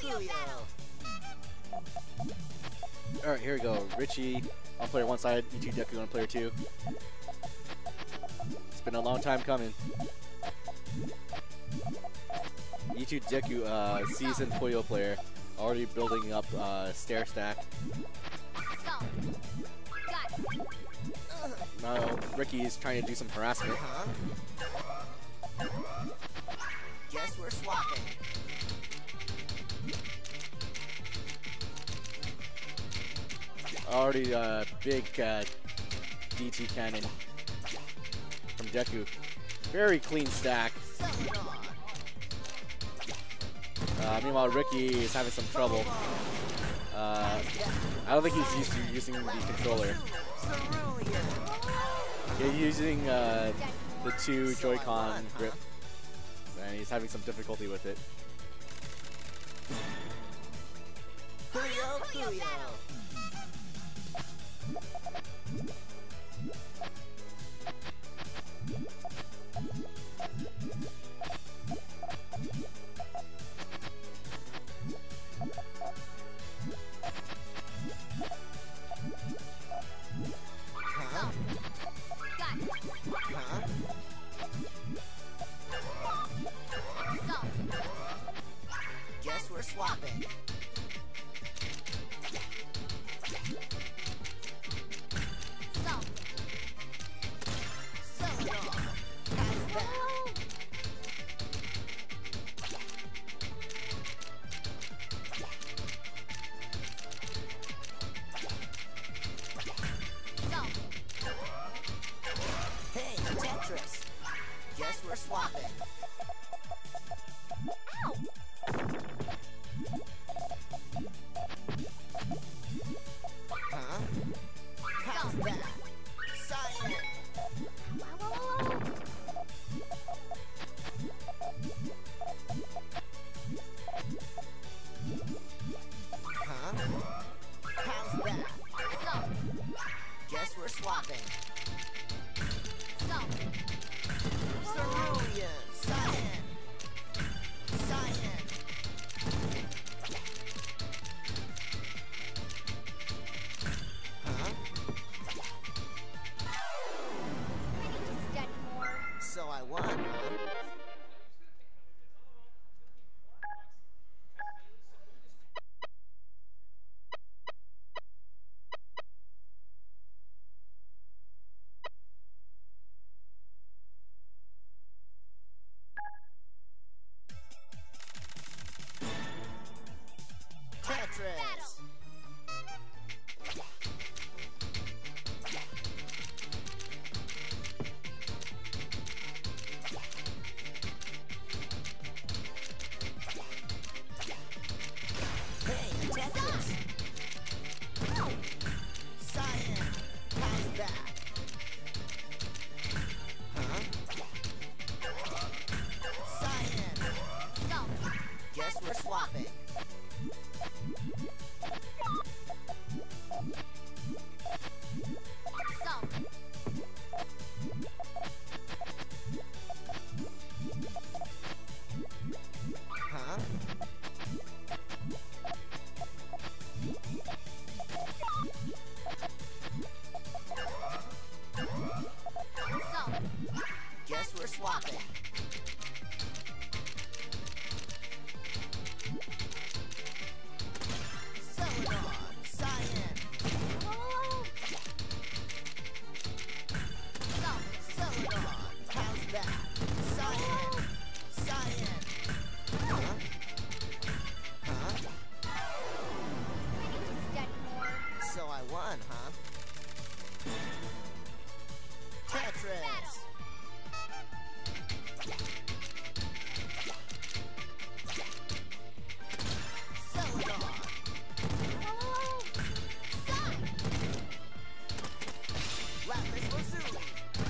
Alright, here we go. Richie on player one side, E2 Deku on player two. It's been a long time coming. E2 Deku, seasoned Puyo player, already building up stair stack. Now Ricky is trying to do some harassment. Guess we're swapping. Already big DT cannon from Deku. Very clean stack. Meanwhile, Ricky is having some trouble. I don't think he's used to using the controller. He's using the two Joy-Con grip, and he's having some difficulty with it. Guess we're swapping. Hey, Tetris. Guess we're swapping. Huh? How's that? Cyan. Huh? How's that? Guess we're swapping. Cerulean. Cyan. Cyan. Huh? So I won, huh? Tetris. Hey, Tetris. Cyan. How's that? Huh? Cyan. Guess we're swapping. Huh? Guess we're swapping. Celadon. Cyan. Celadon. How's that? Cyan. Cyan. Huh? Huh? So I won, huh? Tetris. Celadon. Lapis Lazuli.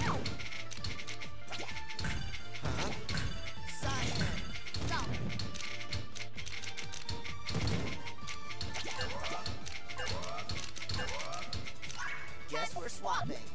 Huh? Cyan. Guess we're swapping.